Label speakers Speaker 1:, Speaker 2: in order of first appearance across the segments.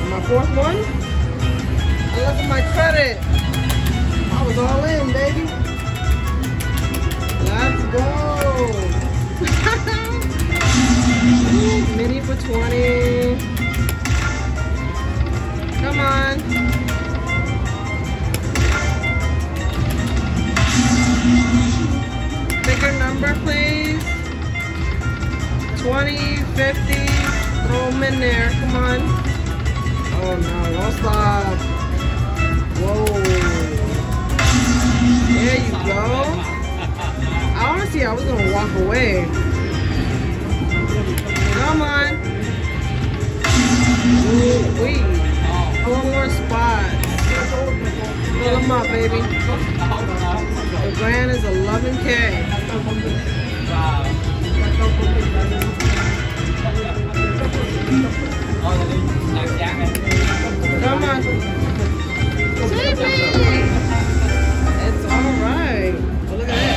Speaker 1: My fourth one. And look at my credit. I was all in, baby. Let's go. Mini for 20. Come on. Bigger number, please. 20, 50. Throw them in there. Come on. Oh no, don't stop. Whoa. There you go. Honestly, I was gonna walk away. Come on. Ooh, wait. 4 more spots. Fill them up, baby. The grand is 11K. Come on. Save me. It's all right. Well, look at that.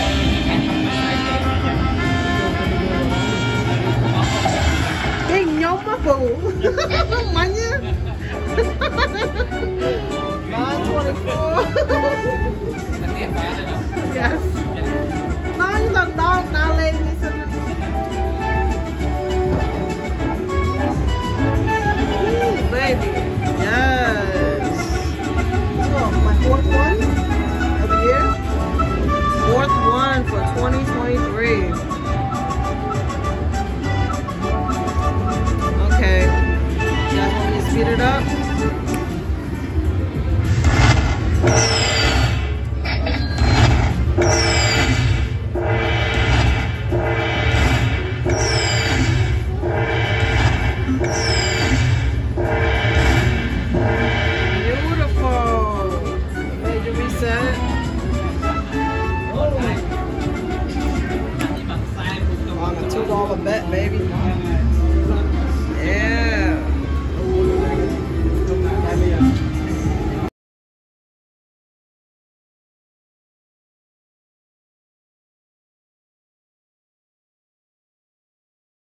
Speaker 1: Hey, no, my boo. Manya. 924. Yes. No, you look dog now, lady. Baby, yes. Oh, my fourth one of the year. Fourth one for 2023. Okay. You guys want me to speed it up? $2 bet, baby.